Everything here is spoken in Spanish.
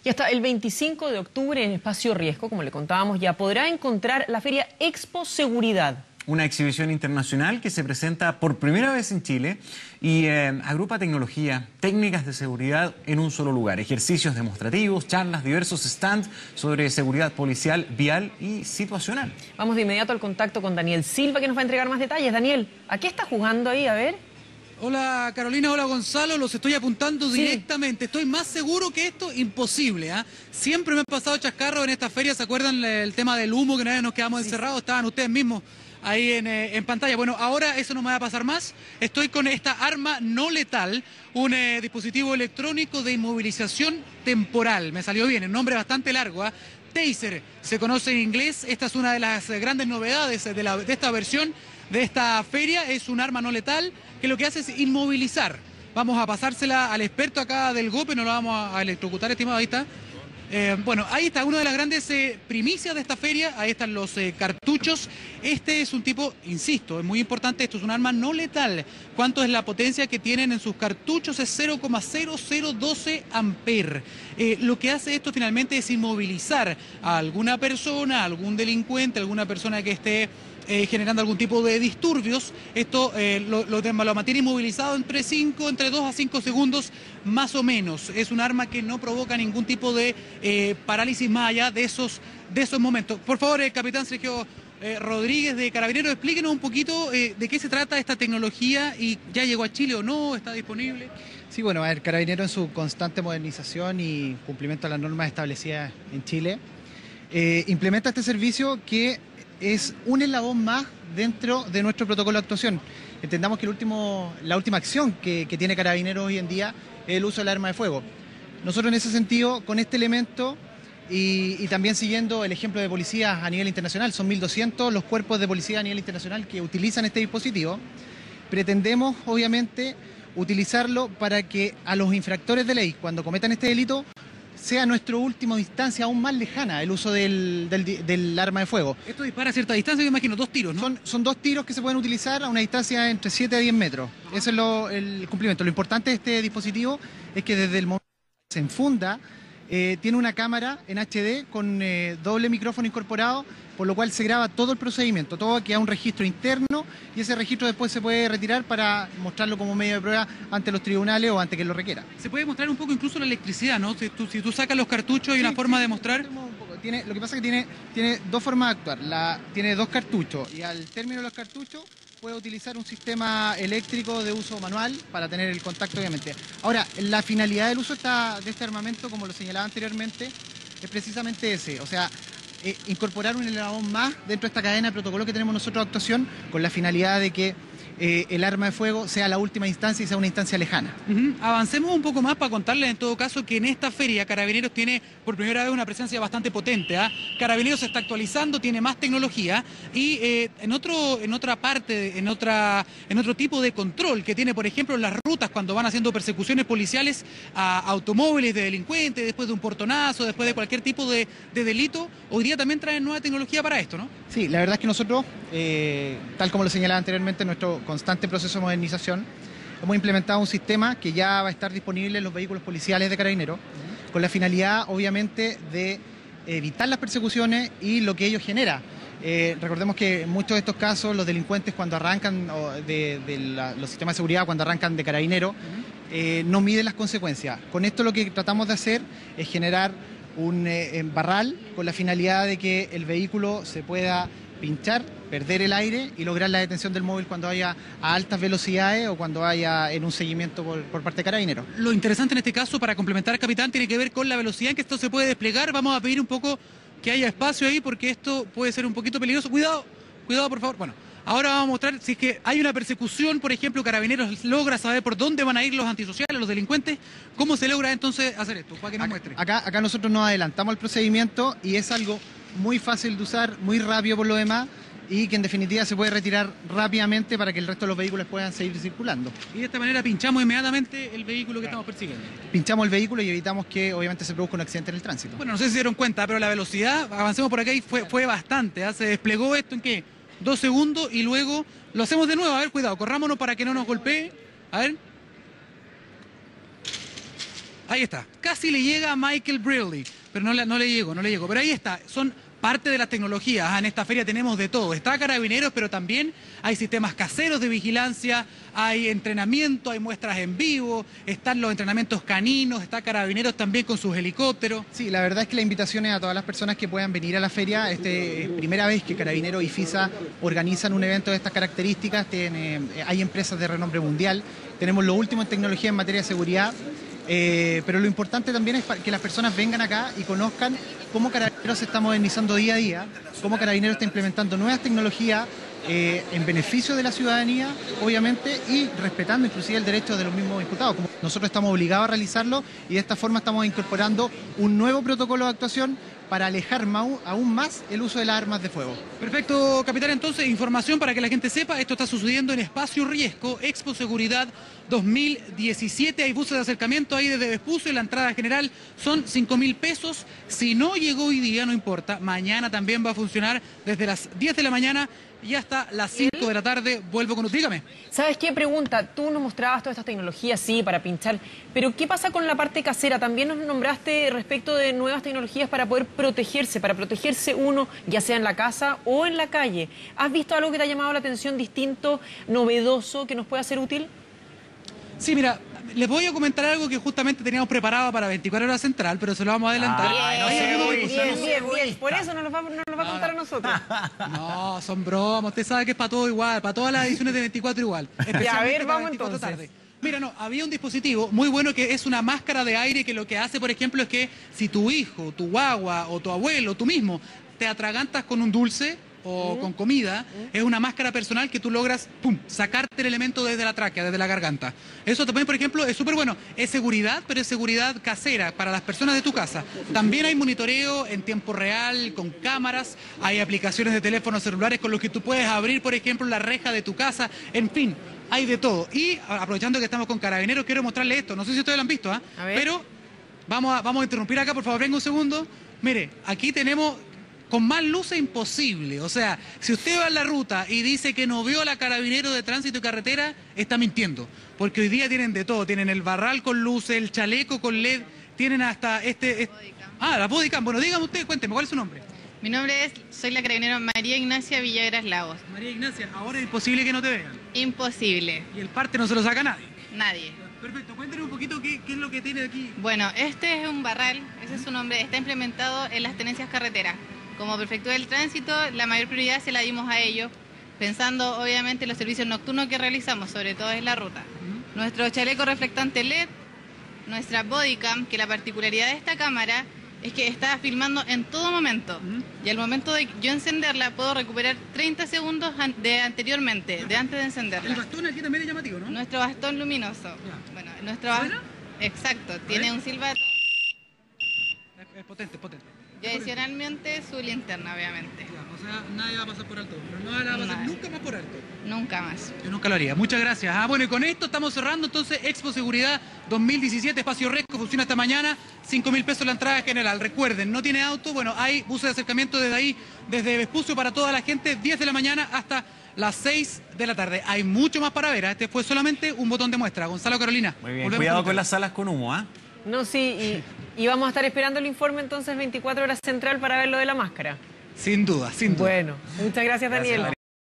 Y hasta el 25 de octubre en Espacio Riesgo, como le contábamos, ya podrá encontrar la feria Expo Seguridad. Una exhibición internacional que se presenta por primera vez en Chile y agrupa tecnología, técnicas de seguridad en un solo lugar, ejercicios demostrativos, charlas, diversos stands sobre seguridad policial, vial y situacional. Vamos de inmediato al contacto con Daniel Silva, que nos va a entregar más detalles. Daniel, ¿a qué está jugando ahí? A ver. Hola Carolina, hola Gonzalo, los estoy apuntando directamente. Estoy más seguro que esto, imposible. Siempre me han pasado chascarros en esta feria. ¿Se acuerdan el tema del humo que una vez nos quedamos encerrados? Estaban ustedes mismos ahí en pantalla. Bueno, ahora eso no me va a pasar más. Estoy con esta arma no letal, un dispositivo electrónico de inmovilización temporal. Me salió bien, el nombre es bastante largo. Taser se conoce en inglés. Esta es una de las grandes novedades de esta versión de esta feria. Es un arma no letal que lo que hace es inmovilizar. Vamos a pasársela al experto acá del GOPE, no lo vamos a electrocutar, estimado, ahí está. Bueno, ahí está una de las grandes primicias de esta feria. Ahí están los cartuchos. Este es un tipo, insisto, es muy importante, esto es un arma no letal. ¿Cuánto es la potencia que tienen en sus cartuchos? Es 0,0012 amperes. Lo que hace esto finalmente es inmovilizar a alguna persona, a algún delincuente, a alguna persona que esté generando algún tipo de disturbios. Esto lo mantiene inmovilizado entre 2 a 5 segundos más o menos. Es un arma que no provoca ningún tipo de parálisis más allá de esos momentos. Por favor, capitán Sergio Rodríguez de Carabineros, explíquenos un poquito de qué se trata esta tecnología y ya llegó a Chile o no, está disponible. Sí, bueno, a ver, Carabineros en su constante modernización y cumplimiento a las normas establecidas en Chile, implementa este servicio que es un eslabón más dentro de nuestro protocolo de actuación. Entendamos que la última acción que tiene Carabineros hoy en día es el uso del arma de fuego. Nosotros en ese sentido, con este elemento y también siguiendo el ejemplo de policías a nivel internacional, son 1.200 los cuerpos de policía a nivel internacional que utilizan este dispositivo, pretendemos obviamente utilizarlo para que a los infractores de ley, cuando cometan este delito, sea nuestra última instancia aún más lejana el uso del arma de fuego. Esto dispara a cierta distancia, me imagino, 2 tiros, ¿no? Son 2 tiros que se pueden utilizar a una distancia entre 7 a 10 metros. Ese es el cumplimiento. Lo importante de este dispositivo es que desde el momento que se enfunda, tiene una cámara en HD con doble micrófono incorporado, por lo cual se graba todo el procedimiento, todo queda un registro interno y ese registro después se puede retirar para mostrarlo como medio de prueba ante los tribunales o ante quien lo requiera. Se puede mostrar un poco incluso la electricidad, ¿no? Si tú sacas los cartuchos, hay una forma de mostrar. Lo que pasa es que tiene 2 formas de actuar. Tiene 2 cartuchos y al término de los cartuchos puede utilizar un sistema eléctrico de uso manual para tener el contacto, obviamente. Ahora, la finalidad del uso de este armamento, como lo señalaba anteriormente, es precisamente ese, o sea, incorporar un eslabón más dentro de esta cadena de protocolo que tenemos nosotros de actuación con la finalidad de que el arma de fuego sea la última instancia y sea una instancia lejana. Avancemos un poco más para contarles en todo caso que en esta feria Carabineros tiene por primera vez una presencia bastante potente. Carabineros se está actualizando, tiene más tecnología y en otro tipo de control que tiene, por ejemplo, las rutas cuando van haciendo persecuciones policiales a automóviles de delincuentes, después de un portonazo, después de cualquier tipo de delito. Hoy día también traen nueva tecnología para esto, ¿no? Sí, la verdad es que nosotros, tal como lo señalaba anteriormente, nuestro constante proceso de modernización, hemos implementado un sistema que ya va a estar disponible en los vehículos policiales de Carabineros, con la finalidad, obviamente, de evitar las persecuciones y lo que ello genera. Recordemos que en muchos de estos casos los delincuentes cuando arrancan los sistemas de seguridad, cuando arrancan de Carabineros, no miden las consecuencias. Con esto lo que tratamos de hacer es generar un barral con la finalidad de que el vehículo se pueda pinchar, perder el aire y lograr la detención del móvil cuando vaya a altas velocidades o cuando vaya en un seguimiento por parte de Carabineros. Lo interesante en este caso, para complementar, capitán, tiene que ver con la velocidad en que esto se puede desplegar. Vamos a pedir un poco que haya espacio ahí porque esto puede ser un poquito peligroso. Cuidado, por favor. Bueno, ahora vamos a mostrar si es que hay una persecución, por ejemplo, Carabineros logra saber por dónde van a ir los antisociales, los delincuentes. ¿Cómo se logra entonces hacer esto? Para que nos muestre. Acá nosotros nos adelantamos al procedimiento y es algo muy fácil de usar, muy rápido por lo demás y que en definitiva se puede retirar rápidamente para que el resto de los vehículos puedan seguir circulando. Y de esta manera pinchamos inmediatamente el vehículo que estamos persiguiendo. Pinchamos el vehículo y evitamos que obviamente se produzca un accidente en el tránsito. Bueno, no sé si se dieron cuenta, pero la velocidad, avancemos por acá y fue bastante. Se desplegó esto en ¿qué? 2 segundos y luego lo hacemos de nuevo. A ver, cuidado, corrámonos para que no nos golpee. A ver. Ahí está. Casi le llega a Michael Bradley, pero no le llegó. Pero ahí está. Son parte de las tecnologías. En esta feria tenemos de todo. Está Carabineros, pero también hay sistemas caseros de vigilancia, hay entrenamiento, hay muestras en vivo, están los entrenamientos caninos, está Carabineros también con sus helicópteros. Sí, la verdad es que la invitación es a todas las personas que puedan venir a la feria. Es primera vez que Carabineros y FISA organizan un evento de estas características. Hay empresas de renombre mundial. Tenemos lo último en tecnología en materia de seguridad. Pero lo importante también es que las personas vengan acá y conozcan cómo Carabineros se está modernizando día a día, cómo Carabineros está implementando nuevas tecnologías en beneficio de la ciudadanía, obviamente, y respetando inclusive el derecho de los mismos imputados. Como nosotros estamos obligados a realizarlo y de esta forma estamos incorporando un nuevo protocolo de actuación para alejar aún más el uso de las armas de fuego. Perfecto, capitán. Entonces, información para que la gente sepa, esto está sucediendo en Espacio Riesgo, Expo Seguridad 2017. Hay buses de acercamiento ahí desde Vespucio y la entrada general son 5.000 pesos. Si no llegó hoy día, no importa, mañana también va a funcionar desde las 10 de la mañana y hasta las 5 de la tarde. Vuelvo con usted, dígame. ¿Sabes qué? Pregunta, tú nos mostrabas todas estas tecnologías, sí, para pinchar, pero ¿qué pasa con la parte casera? También nos nombraste respecto de nuevas tecnologías para poder protegerse uno, ya sea en la casa o en la calle. ¿Has visto algo que te ha llamado la atención, distinto, novedoso, que nos pueda ser útil? Sí, mira, les voy a comentar algo que justamente teníamos preparado para 24 horas central, pero se lo vamos a adelantar. Bien. Por eso nos lo va a contar a nosotros. No, son bromas. Usted sabe que es para todo igual, para todas las ediciones de 24 igual. A ver, vamos 24 entonces. tarde. Mira, no, había un dispositivo muy bueno que es una máscara de aire que lo que hace, por ejemplo, es que si tu hijo, tu guagua o tu abuelo, tú mismo, te atragantas con un dulce o con comida, es una máscara personal que tú logras, sacarte el elemento desde la tráquea, desde la garganta. Eso también, por ejemplo, es súper bueno. Es seguridad, pero es seguridad casera para las personas de tu casa. También hay monitoreo en tiempo real, con cámaras, hay aplicaciones de teléfonos celulares con los que tú puedes abrir, por ejemplo, la reja de tu casa, en fin, hay de todo. Y aprovechando que estamos con Carabineros, quiero mostrarles esto. No sé si ustedes lo han visto, pero vamos a interrumpir acá, por favor, venga un segundo. Mire, aquí tenemos... Con más luces imposible. O sea, si usted va en la ruta y dice que no vio a la Carabineros de Tránsito y Carretera, está mintiendo. Porque hoy día tienen de todo. Tienen el barral con luces, el chaleco con LED, tienen hasta la bodycam. Bueno, dígame usted, cuénteme, ¿cuál es su nombre? Mi nombre soy la carabinera María Ignacia Villagras Lagos. María Ignacia, ahora es imposible que no te vean. Imposible. Y el parte no se lo saca nadie. Nadie. Perfecto, cuéntenos un poquito qué es lo que tiene aquí. Bueno, este es un barral, ese es su nombre, está implementado en las tenencias carreteras. Como prefectura del tránsito, la mayor prioridad se la dimos a ellos, pensando obviamente en los servicios nocturnos que realizamos, sobre todo en la ruta. Nuestro chaleco reflectante LED, nuestra bodycam, que la particularidad de esta cámara es que está filmando en todo momento. Y al momento de yo encenderla, puedo recuperar 30 segundos de anteriormente, de antes de encenderla. El bastón aquí también es llamativo, ¿no? Nuestro bastón luminoso. Ya. Bueno, nuestro bastón... Exacto, tiene un silbato. Es potente, potente. Y adicionalmente su linterna, obviamente. Ya, o sea, nadie va a pasar por alto. Pero no la va a pasar nunca más por alto. Nunca más. Yo nunca lo haría. Muchas gracias. Bueno, y con esto estamos cerrando entonces Expo Seguridad 2017, Espacio Riesgo, funciona esta mañana, 5.000 pesos la entrada general. Recuerden, no tiene auto, bueno, hay buses de acercamiento desde ahí, desde Vespucio para toda la gente, 10 de la mañana hasta las 6 de la tarde. Hay mucho más para ver. Este fue solamente un botón de muestra. Gonzalo, Carolina. Muy bien, cuidado con las salas con humo, ¿ah? No, sí, y vamos a estar esperando el informe entonces 24 horas central para ver lo de la máscara. Sin duda, sin duda. Bueno, muchas gracias, Daniel.